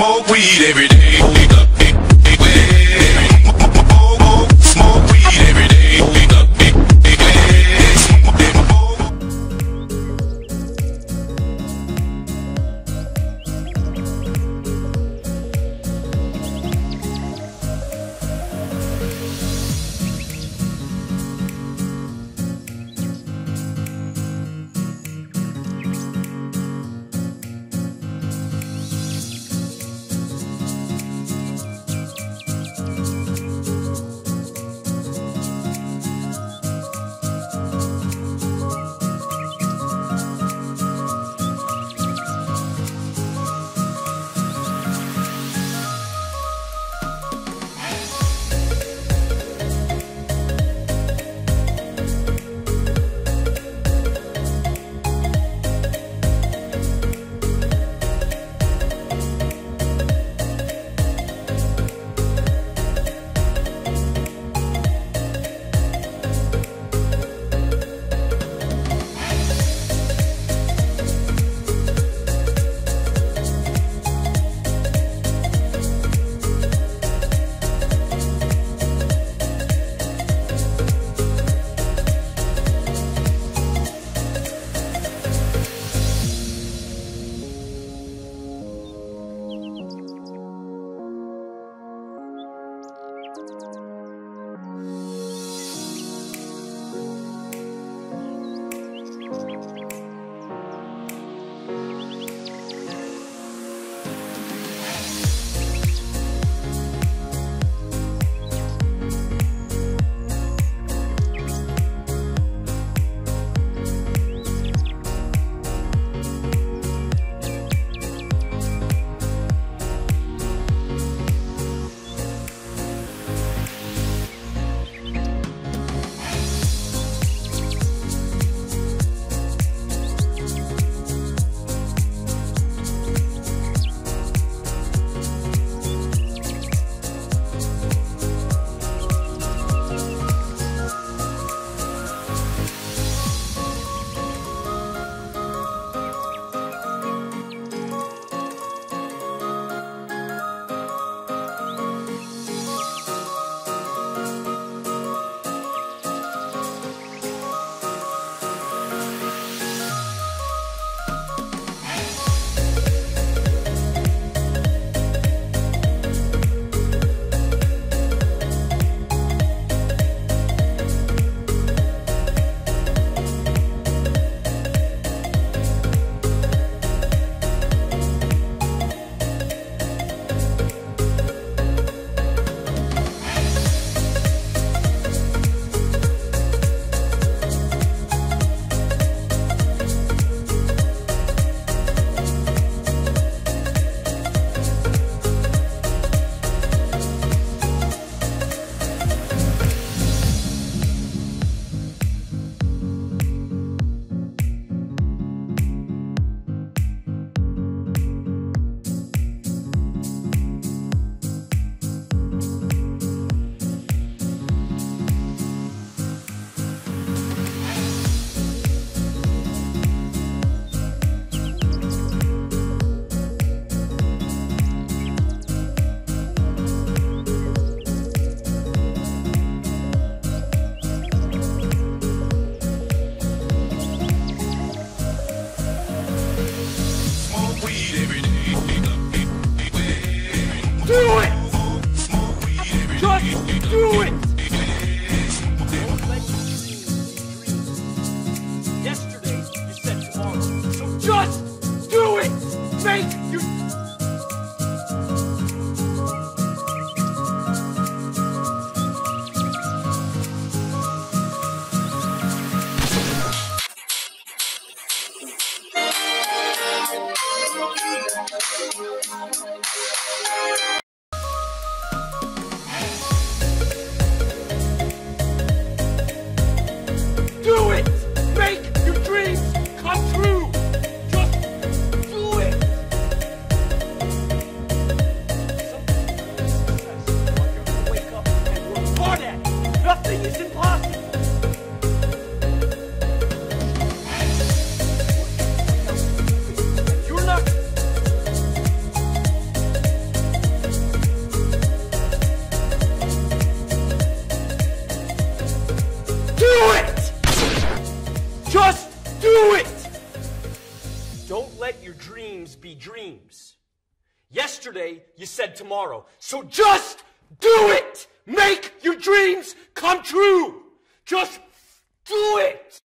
Smoke weed every day. Smoke weed every day. Do it! Just do it! Yesterday you said tomorrow, so just do it! Make your... Do it! Make your dreams come true! Just do it! Something you're gonna wake up and work hard at it. Nothing is impossible! You're not... let your dreams be dreams. Yesterday, you said tomorrow. So just do it! Make your dreams come true! Just do it!